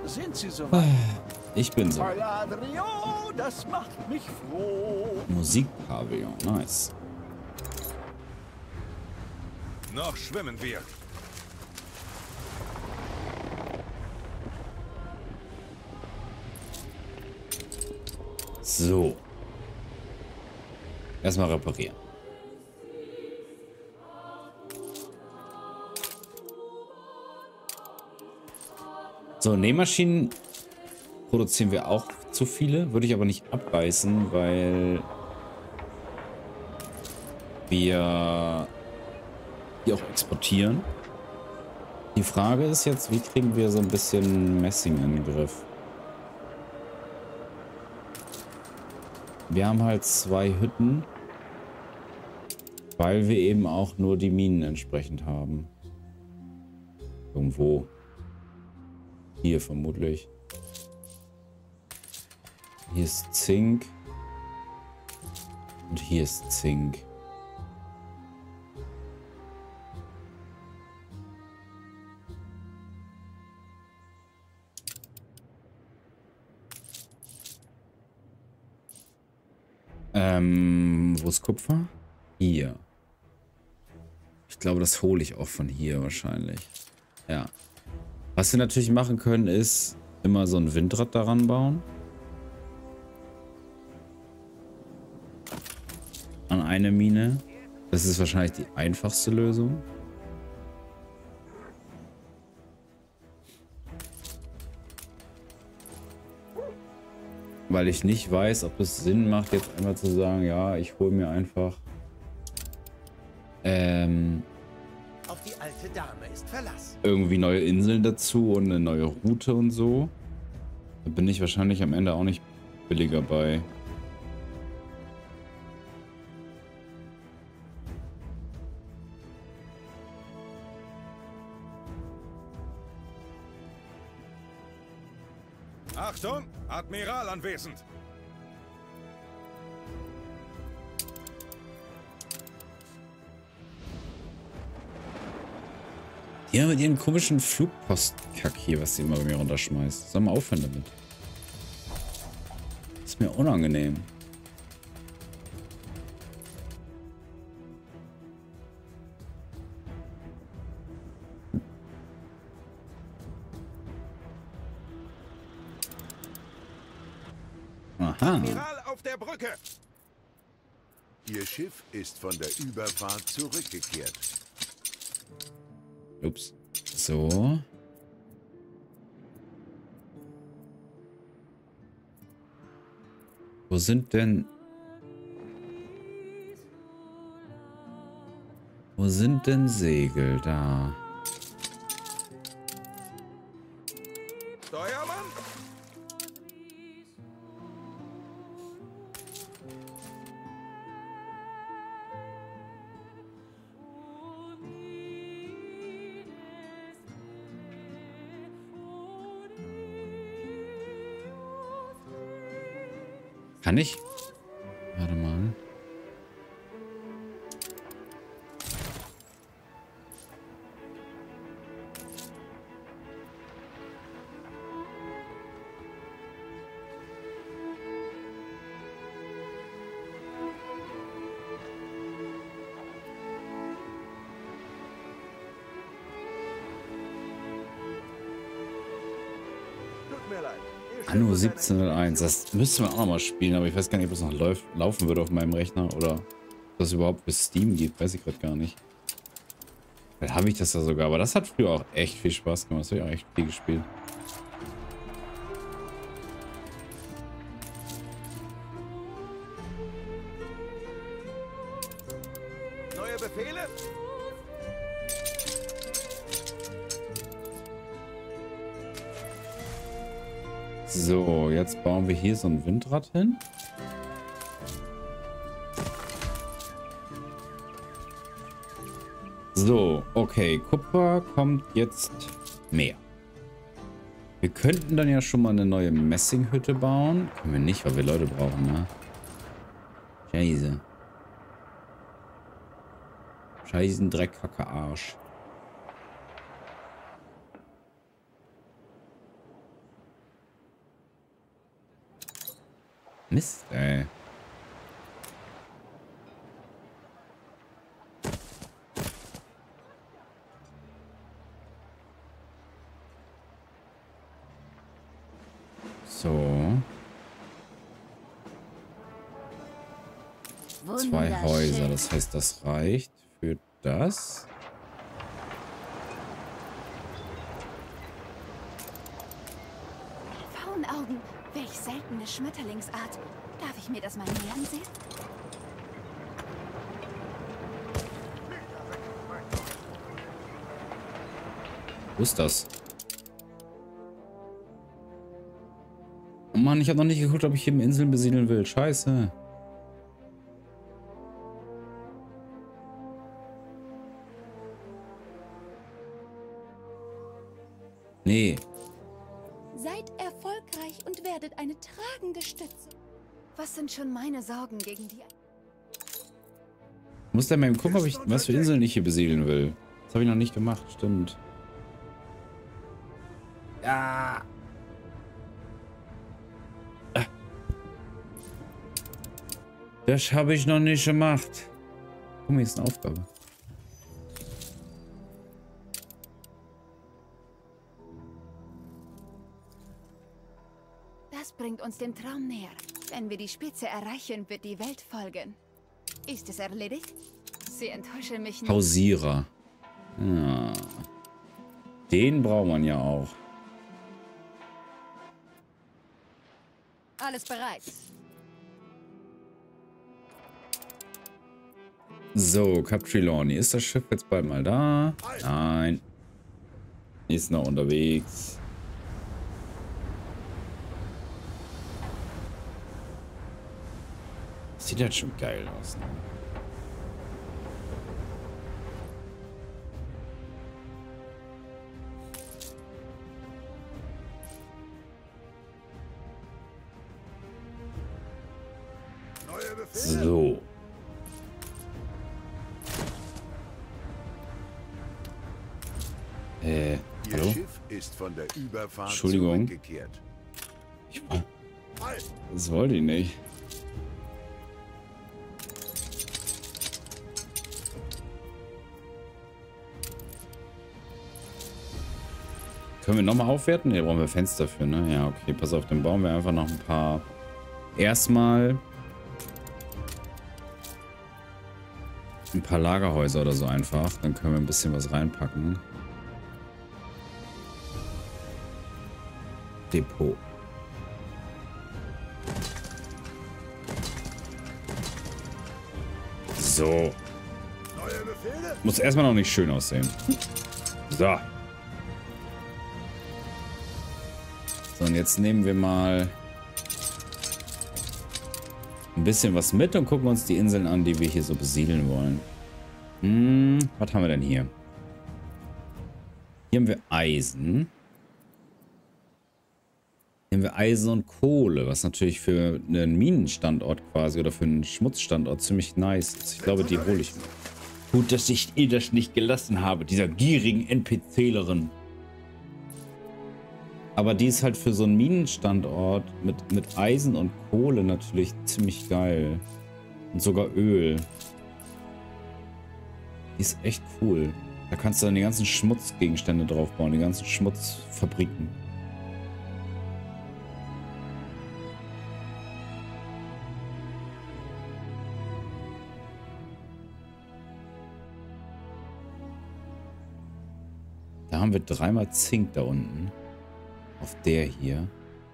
Sind Sie soweit? Ich bin so. Paladrio, das macht mich froh. Musikpavillon, nice. Noch schwimmen wir. So. Erstmal reparieren. So, Nähmaschinen produzieren wir auch zu viele. Würde ich aber nicht abreißen, weil wir die auch exportieren. Die Frage ist jetzt, wie kriegen wir so ein bisschen Messing in den Griff? Wir haben halt 2 Hütten, weil wir eben auch nur die Minen entsprechend haben. Irgendwo. Hier vermutlich. Hier ist Zink. Und hier ist Zink. Wo ist Kupfer? Hier. Ich glaube, das hole ich auch von hier wahrscheinlich. Ja. Was wir natürlich machen können, ist immer so ein Windrad daran bauen. An eine Mine. Das ist wahrscheinlich die einfachste Lösung. Weil ich nicht weiß, ob es Sinn macht, jetzt einmal zu sagen, ja, ich hole mir einfach Auf die alte Dame ist Verlass. irgendwie neue Inseln dazu und eine neue Route und so. Da bin ich wahrscheinlich am Ende auch nicht billiger bei. Achtung, Admiral anwesend. Ja, mit ihren komischen Flugpostkack hier, was sie immer bei mir runterschmeißt. Soll mal aufhören damit. Ist mir unangenehm. Aha. Admiral auf der Brücke. Ihr Schiff ist von der Überfahrt zurückgekehrt. Ups. So. Wo sind denn... Wo sind denn Segel da? Steuermann? Kann ich? Warte mal. Tut mir leid. Anno 1701. Das müsste man auch noch mal spielen, aber ich weiß gar nicht, ob es noch laufen würde auf meinem Rechner oder ob das überhaupt für Steam gibt. Weiß ich gerade gar nicht. Vielleicht habe ich das ja sogar, aber das hat früher auch echt viel Spaß gemacht. Das habe ich auch echt viel gespielt. Neue Befehle? So, jetzt bauen wir hier so ein Windrad hin. So, okay. Kupfer kommt jetzt mehr. Wir könnten dann ja schon mal eine neue Messinghütte bauen. Können wir nicht, weil wir Leute brauchen, ne? Scheiße. Scheißen Dreck, Kacke, Arsch. Mist, ey. So. 2 Häuser, das heißt, das reicht für das. Faunaugen, welch seltene Schmetterlingsart. Darf ich mir das mal näher ansehen? Wo ist das? Oh Mann, ich habe noch nicht geguckt, ob ich hier Inseln besiedeln will. Scheiße. Nee. Seid erfolgreich und werdet eine tragende Stütze. Was sind schon meine Sorgen gegen die... Ich muss dann mal eben gucken, ob ich was für Inseln ich hier besiedeln will. Das habe ich noch nicht gemacht, stimmt. Ja. Das habe ich noch nicht gemacht. Guck mal, hier ist eine Aufgabe. Das bringt uns dem Traum näher. Wenn wir die Spitze erreichen, wird die Welt folgen. Ist es erledigt? Sie enttäuschen mich nicht. Hausierer. Ja. Den braucht man ja auch. Alles bereit. So, Cap Trelawney. Ist das Schiff jetzt bald mal da? Nein. Ist noch unterwegs. Sieht halt schon geil aus, ne? So. Ihr Hallo? Schiff ist von der Überfahrt Entschuldigung. zurückgekehrt. Das wollte ich nicht. Können wir nochmal aufwerten? Ne, brauchen wir Fenster für, ne? Ja, okay, pass auf, dann bauen wir einfach noch ein paar. Erstmal ein paar Lagerhäuser oder so einfach. Dann können wir ein bisschen was reinpacken. Depot. So. Muss erstmal noch nicht schön aussehen. So. So, und jetzt nehmen wir mal ein bisschen was mit und gucken uns die Inseln an, die wir hier so besiedeln wollen. Was haben wir denn hier? Hier haben wir Eisen. Hier haben wir Eisen und Kohle, was natürlich für einen Minenstandort quasi oder für einen Schmutzstandort ziemlich nice ist. Ich glaube, die hole ich mir. Gut, dass ich ihr das nicht gelassen habe, dieser gierigen NPClerin. Aber die ist halt für so einen Minenstandort mit Eisen und Kohle natürlich ziemlich geil. Und sogar Öl. Die ist echt cool. Da kannst du dann die ganzen Schmutzgegenstände drauf bauen, die ganzen Schmutzfabriken. Da haben wir 3-mal Zink da unten. Auf der hier.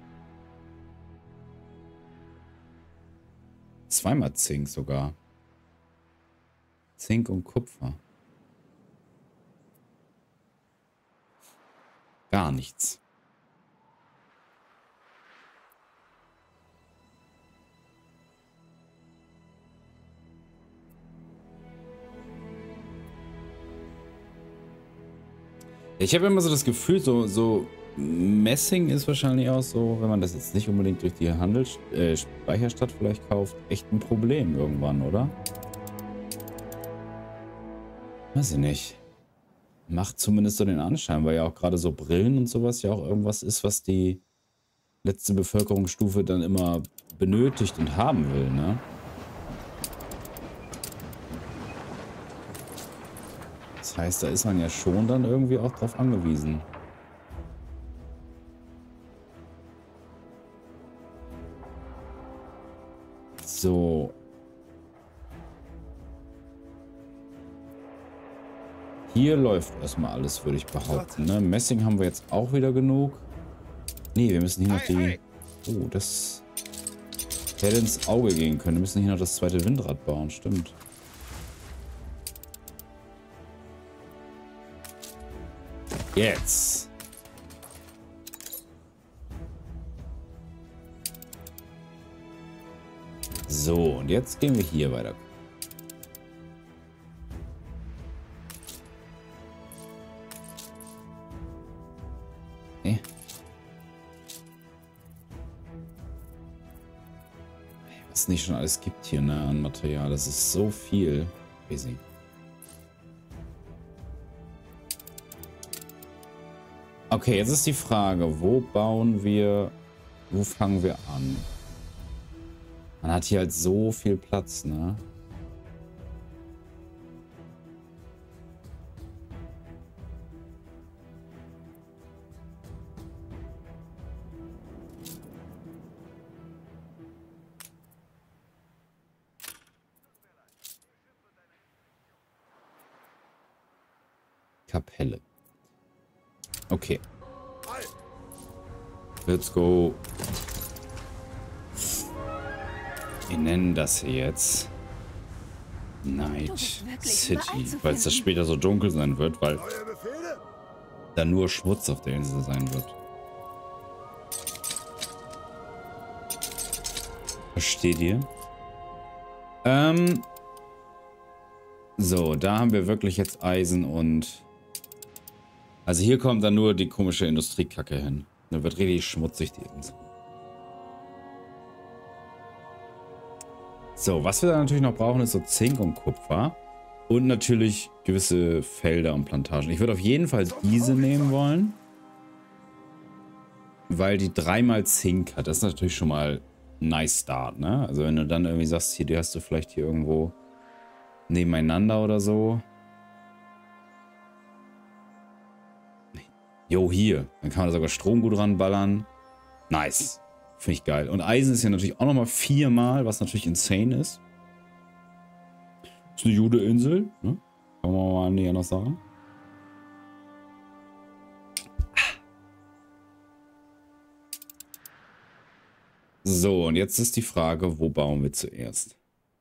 2-mal Zink sogar. Zink und Kupfer. Gar nichts. Ich habe immer so das Gefühl, so Messing ist wahrscheinlich auch so, wenn man das jetzt nicht unbedingt durch die Speicherstadt vielleicht kauft, echt ein Problem irgendwann, oder? Weiß ich nicht. Macht zumindest so den Anschein, weil ja auch gerade so Brillen und sowas ja auch irgendwas ist, was die letzte Bevölkerungsstufe dann immer benötigt und haben will, ne? Das heißt, da ist man ja schon dann irgendwie auch drauf angewiesen. So. Hier läuft erstmal alles, würde ich behaupten, ne? Messing haben wir jetzt auch wieder genug. Nee, wir müssen hier noch die... Oh, das hätte ins Auge gehen können. Wir müssen hier noch das zweite Windrad bauen, stimmt. Jetzt. So, und jetzt gehen wir hier weiter. Nee. Was es nicht schon alles gibt hier, ne, an Material. Das ist so viel. Crazy. Okay, jetzt ist die Frage, wo bauen wir, wo fangen wir an? Man hat hier halt so viel Platz, ne? Kapelle. Okay. Let's go. Wir nennen das hier jetzt Night City, weil es das später so dunkel sein wird, weil da nur Schmutz auf der Insel sein wird. Versteht ihr? So, da haben wir wirklich jetzt Eisen und... Also hier kommt dann nur die komische Industriekacke hin. Da wird richtig schmutzig die Insel. So, was wir dann natürlich noch brauchen, ist so Zink und Kupfer. Und natürlich gewisse Felder und Plantagen. Ich würde auf jeden Fall diese nehmen wollen. Weil die 3x Zink hat. Das ist natürlich schon mal ein nice Start, ne? Also wenn du dann irgendwie sagst, hier, die hast du vielleicht hier irgendwo nebeneinander oder so. Jo, hier. Dann kann man da sogar Strom gut ranballern. Nice. Finde ich geil. Und Eisen ist ja natürlich auch nochmal 4-mal, was natürlich insane ist. Ist eine gute Insel, ne? Kann man mal näher noch sagen. So, und jetzt ist die Frage, wo bauen wir zuerst?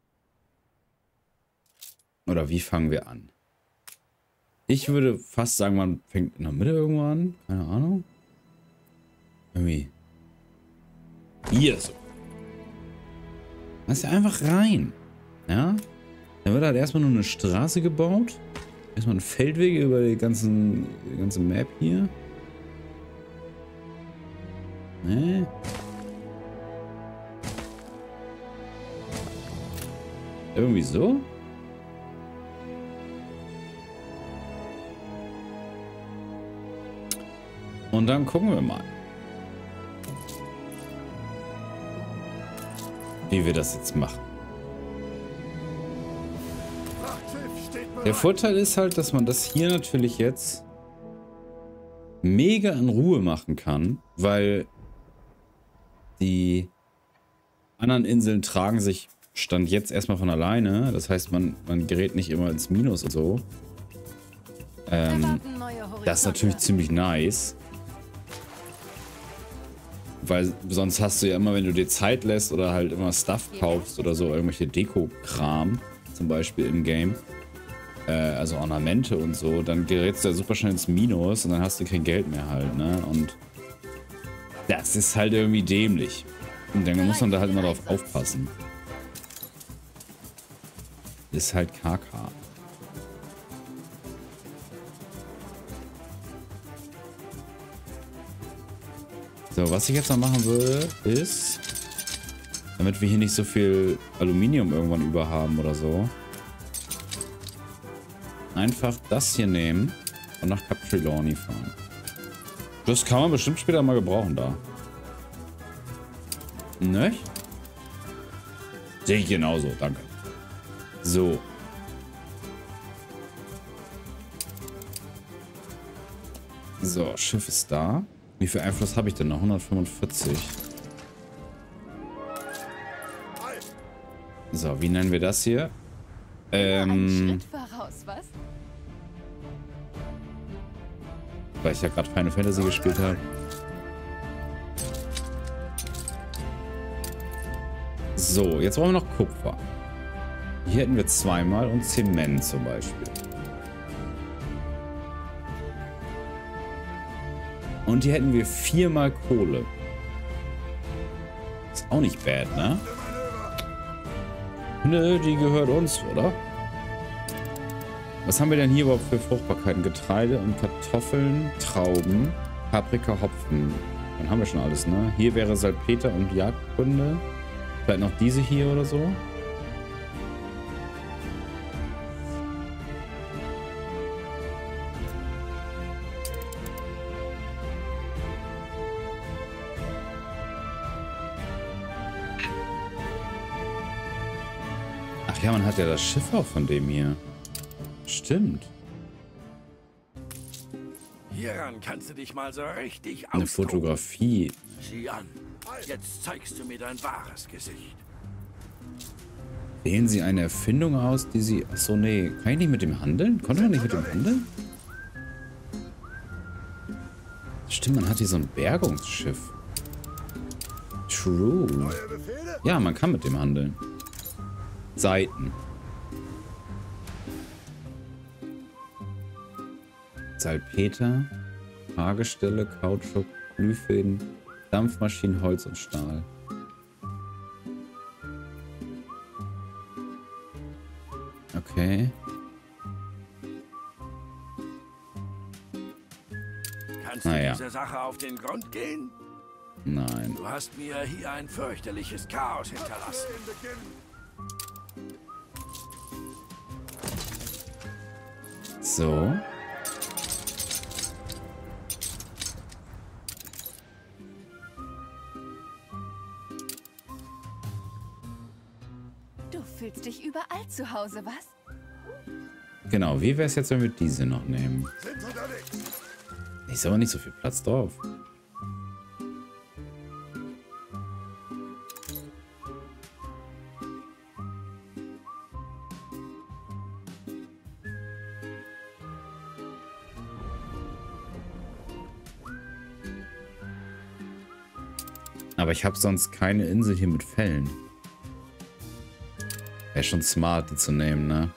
Oder wie fangen wir an? Ich würde fast sagen, man fängt in der Mitte irgendwo an. Keine Ahnung. Irgendwie. Hier so. Lass ja einfach rein. Ja? Dann wird halt erstmal nur eine Straße gebaut. Erstmal ein Feldweg über die ganze Map hier. Ne? Irgendwie so. Und dann gucken wir mal, wie wir das jetzt machen. Der Vorteil ist halt, dass man das hier natürlich jetzt mega in Ruhe machen kann, weil die anderen Inseln tragen sich Stand jetzt erstmal von alleine. Das heißt, man gerät nicht immer ins Minus und so. Das ist natürlich ziemlich nice. Weil sonst hast du ja immer, wenn du dir Zeit lässt oder halt immer Stuff kaufst oder so, irgendwelche Deko-Kram, zum Beispiel im Game, also Ornamente und so, dann gerätst du ja super schnell ins Minus und dann hast du kein Geld mehr halt, ne? Und das ist halt irgendwie dämlich. Und dann muss man da halt immer drauf aufpassen. Ist halt KK. So, was ich jetzt noch machen würde, ist, damit wir hier nicht so viel Aluminium irgendwann über haben oder so, einfach das hier nehmen und nach Cap Trelawney fahren. Das kann man bestimmt später mal gebrauchen da. Ne? Sehe ich genauso, danke. So. So, Schiff ist da. Wie viel Einfluss habe ich denn noch? 145. So, wie nennen wir das hier? Einen Schritt voraus, was? Weil ich ja gerade Final Fantasy gespielt habe. So, jetzt brauchen wir noch Kupfer. Hier hätten wir zweimal und Zement zum Beispiel. Und hier hätten wir 4-mal Kohle. Ist auch nicht bad, ne? Nö, die gehört uns, oder? Was haben wir denn hier überhaupt für Fruchtbarkeiten? Getreide und Kartoffeln, Trauben, Paprika, Hopfen. Dann haben wir schon alles, ne? Hier wäre Salpeter und Jagdgründe. Vielleicht noch diese hier oder so. Ach ja, man hat ja das Schiff auch von dem hier. Stimmt. Hieran kannst du dich mal so richtig Eine austoben. Fotografie. Sieh an. Jetzt zeigst du mir dein wahres Gesicht. Wählen Sie eine Erfindung aus, die Sie... Achso, nee. Kann ich nicht mit dem handeln? Konnte man nicht mit dem handeln? Stimmt, man hat hier so ein Bergungsschiff. True. Ja, man kann mit dem handeln. Seiten. Salpeter, Fahrgestelle, Kautschuk, Glühfäden, Dampfmaschinen, Holz und Stahl. Okay. Kannst du Naja. dieser Sache auf den Grund gehen? Nein. Du hast mir hier ein fürchterliches Chaos hinterlassen. So. Du fühlst dich überall zu Hause, was? Genau, wie wäre es jetzt, wenn wir diese noch nehmen? Ist aber nicht so viel Platz drauf. Aber ich habe sonst keine Insel hier mit Fällen. Wäre schon smart, die zu nehmen, ne?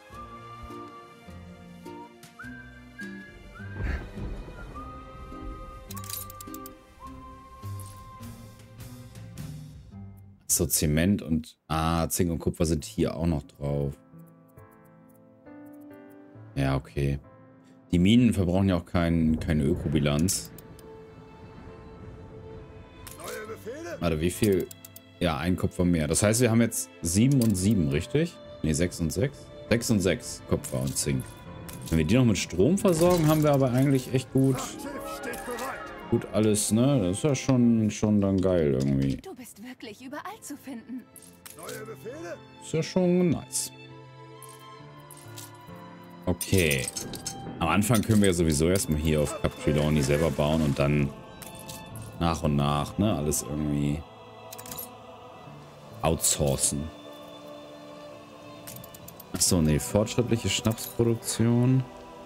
So, Zement und... Ah, Zink und Kupfer sind hier auch noch drauf. Ja, okay. Die Minen verbrauchen ja auch keine Ökobilanz. Warte, wie viel? Ja, ein Kupfer mehr. Das heißt, wir haben jetzt 7 und 7, richtig? Ne, 6 und 6? 6 und 6 Kupfer und Zink. Wenn wir die noch mit Strom versorgen, haben wir aber eigentlich echt gut alles, ne? Das ist ja schon dann geil irgendwie. Du bist wirklich überall zu finden. Ist ja schon nice. Okay. Am Anfang können wir ja sowieso erstmal hier auf Cap Trelawney selber bauen und dann nach und nach, ne, alles irgendwie outsourcen. Achso, ne, fortschrittliche Schnapsproduktion.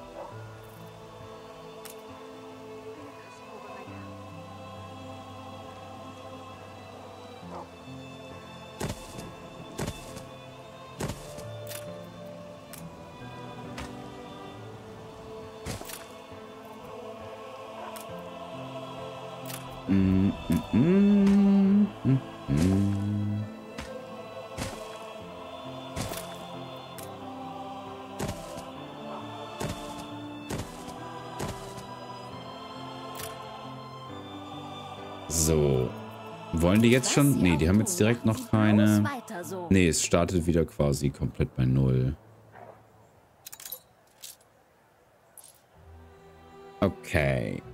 So. Wollen die jetzt schon? Nee, die haben jetzt direkt noch keine... Nee, es startet wieder quasi komplett bei 0. Okay.